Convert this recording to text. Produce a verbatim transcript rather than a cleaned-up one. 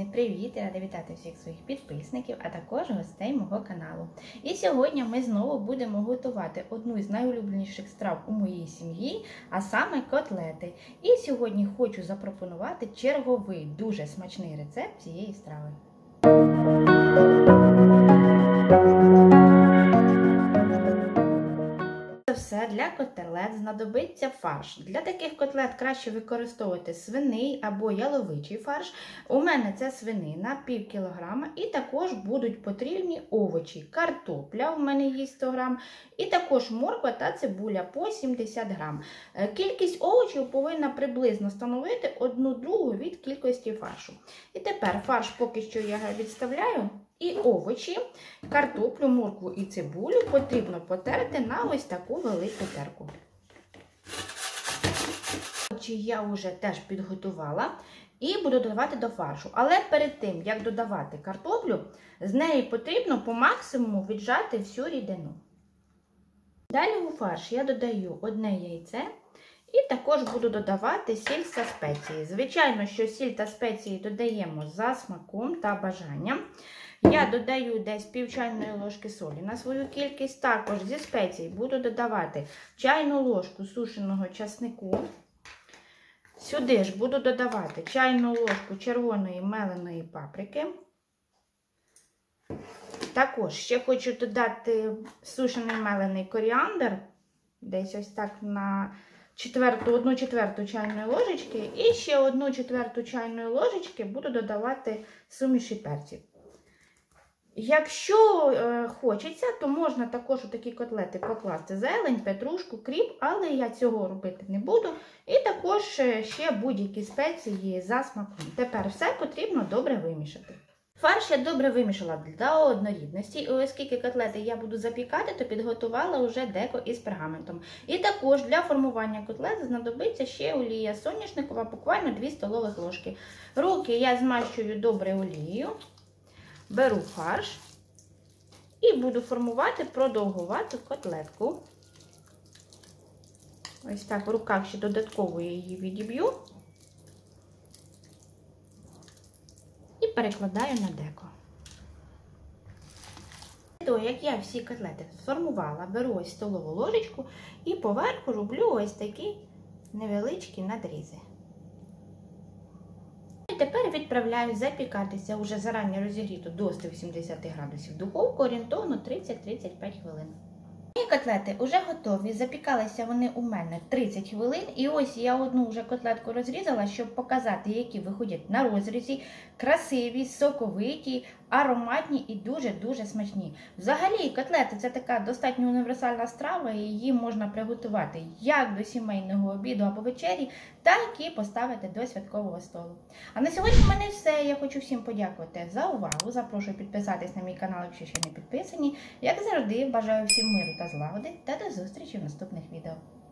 Дружелюбний привіт! Я рада вітати всіх своїх підписників, а також гостей мого каналу. І сьогодні ми знову будемо готувати одну із найулюбленіших страв у моїй сім'ї, а саме котлети. І сьогодні хочу запропонувати черговий дуже смачний рецепт цієї страви. Все, для котлет знадобиться фарш. Для таких котлет краще використовувати свиний або яловичий фарш. У мене це свинина, пів кілограма, і також будуть потрібні овочі. Картопля у мене є сто грам, і також морква та цибуля по сімдесят грам. Кількість овочів повинна приблизно становити одну другу від кількості фаршу. І тепер фарш поки що я відставляю. І овочі, картоплю, моркву і цибулю потрібно потерти на ось таку велику терку. Овочі я вже теж підготувала і буду додавати до фаршу. Але перед тим, як додавати картоплю, з неї потрібно по максимуму віджати всю рідину. Далі у фарш я додаю одне яйце і також буду додавати сіль та спеції. Звичайно, що сіль та спеції додаємо за смаком та бажанням. Я додаю десь пів чайної ложки солі на свою кількість. Також зі спецій буду додавати чайну ложку сушеного часнику. Сюди ж буду додавати чайну ложку червоної меленої паприки. Також ще хочу додати сушений мелений коріандр, десь ось так на четверту, одну четверту чайної ложечки. І ще одну четверту чайної ложечки буду додавати суміші перців. Якщо е, хочеться, то можна також у такі котлети покласти зелень, петрушку, кріп, але я цього робити не буду. І також ще будь-які спеції за смаком. Тепер все потрібно добре вимішати. Фарш я добре вимішала для однорідності, і оскільки котлети я буду запікати, то підготувала вже деко із пергаментом. І також для формування котлет знадобиться ще олія соняшникова, буквально дві столових ложки. Руки я змащую добре олією. Беру фарш і буду формувати продовгувату котлетку. Ось так в руках ще додатково я її відіб'ю і перекладаю на деко. То, як я всі котлети сформувала, беру ось столову ложечку і поверху роблю ось такі невеличкі надрізи. І тепер відправляю запікатися уже зарані розігріту до ста вісімдесяти градусів духовку орієнтовно тридцять-тридцять п'ять хвилин. Мої котлети вже готові, запікалися вони у мене тридцять хвилин. І ось я одну вже котлетку розрізала, щоб показати, які виходять на розрізі, красиві, соковиті, ароматні і дуже-дуже смачні. Взагалі, котлети – це така достатньо універсальна страва, і її можна приготувати як до сімейного обіду або вечері, так і поставити до святкового столу. А на сьогодні в мене все. Я хочу всім подякувати за увагу. Запрошую підписатись на мій канал, якщо ще не підписані. Як завжди, бажаю всім миру та злагоди, та до зустрічі в наступних відео.